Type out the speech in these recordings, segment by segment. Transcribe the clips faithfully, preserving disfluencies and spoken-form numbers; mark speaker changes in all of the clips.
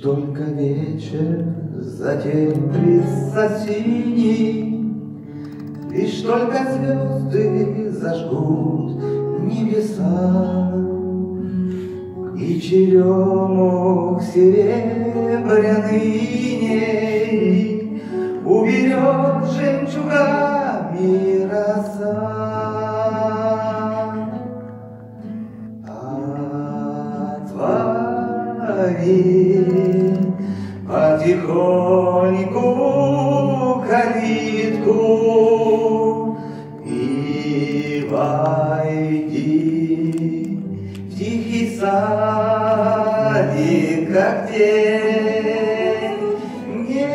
Speaker 1: только вечер затем длится синий, лишь только звезды зажгут небеса, и черемух серебряный ней уберет жемчугами роса. Отвори потихоньку калитку и войди в тихий садик, как день. Не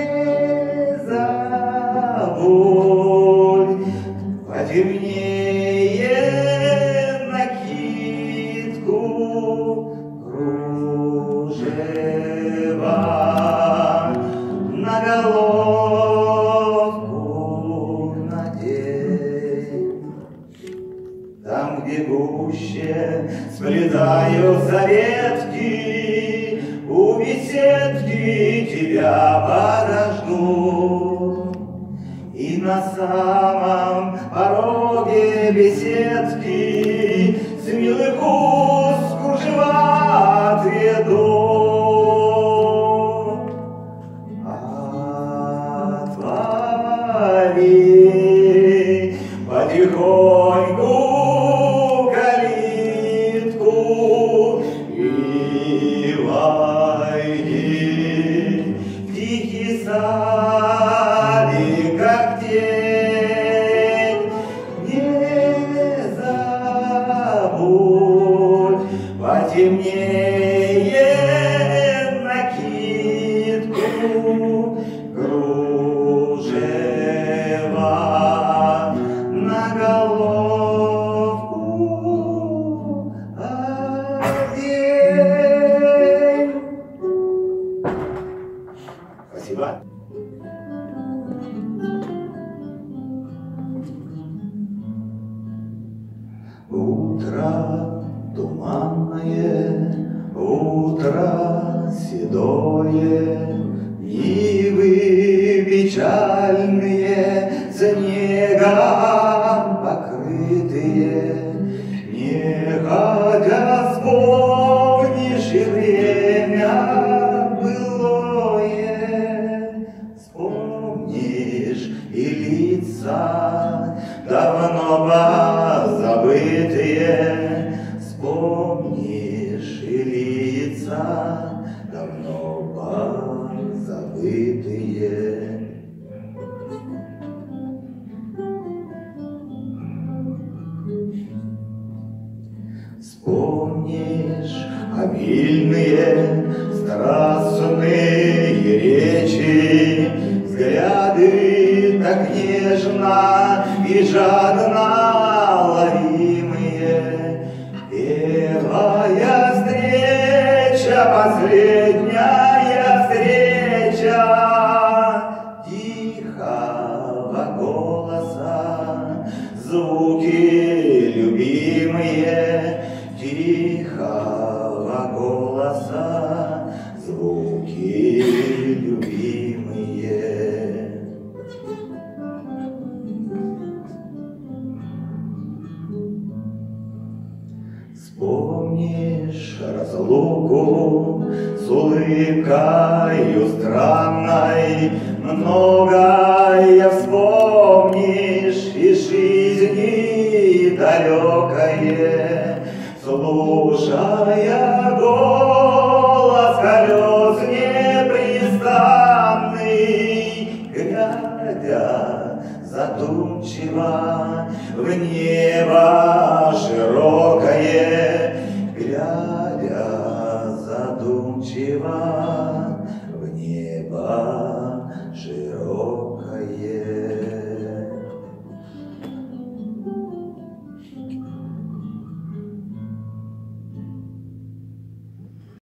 Speaker 1: забудь потемнее накидку, кружева на головку надень. Там, где гуще сплетаются ветки, у беседки тебя подождут, и на самом пороге беседки с милых уст кружева отведут. Отвори потихоньку калитку и войди в тихий садик, как день. Не забудь потемнее накидку, кружева на головку одень. Спасибо. Утро туманное, утро седое, нивы печальные, снегом покрытые. Нехотя вспомнишь и время былое, вспомнишь и лица давно позабытые, вспомнишь и лица давно позабытые. Вспомнишь обильные страстные речи, взгляды так нежно и жадно ловимые. Первая встреча, последняя встреча тихого голоса, звуки любимые тихого голоса, звуки любимые. Вспомнишь разлуку с улыбкою странной, многое вспомнишь из жизни далекое, слушая голос колес непрестанный, глядя задумчиво в небо